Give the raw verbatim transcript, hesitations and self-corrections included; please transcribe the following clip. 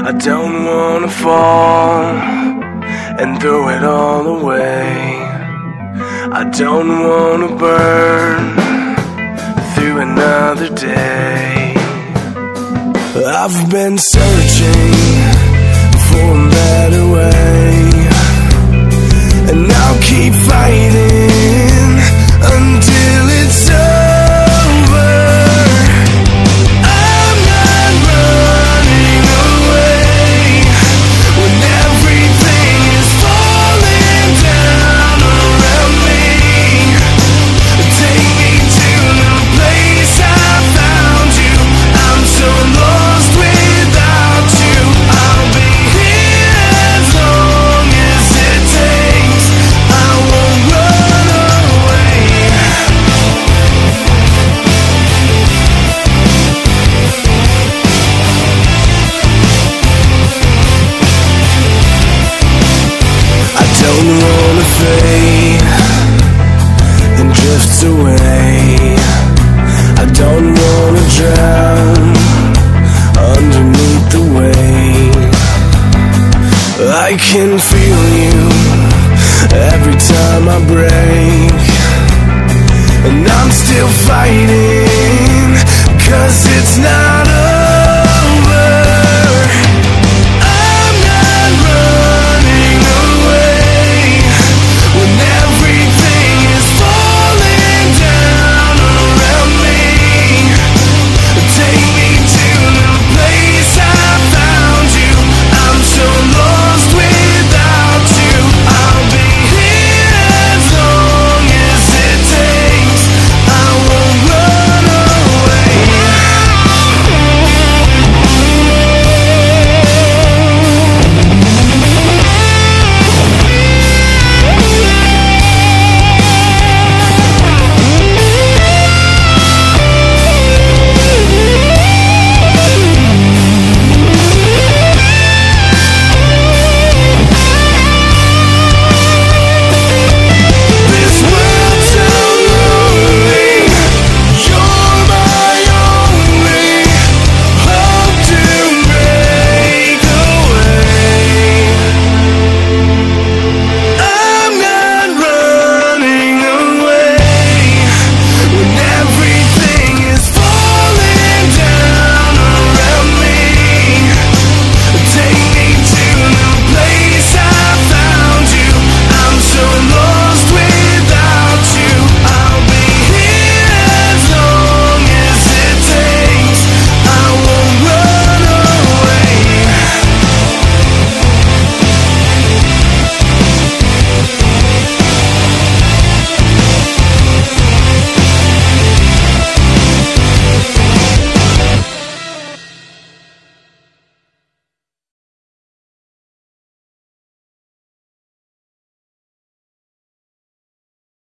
I don't wanna fall and throw it all away. I don't wanna burn through another day. I've been searching for a better way, and I'll keep fighting until it's over. I'm not running away when everything is falling down around me. Take me to the place I found you. I'm so lost without you. I'll be here as long as it takes. I won't run away. I don't wanna fade and drift away. I don't wanna drown underneath the weight. I can feel you every time I break, and I'm still fighting, 'cause it's not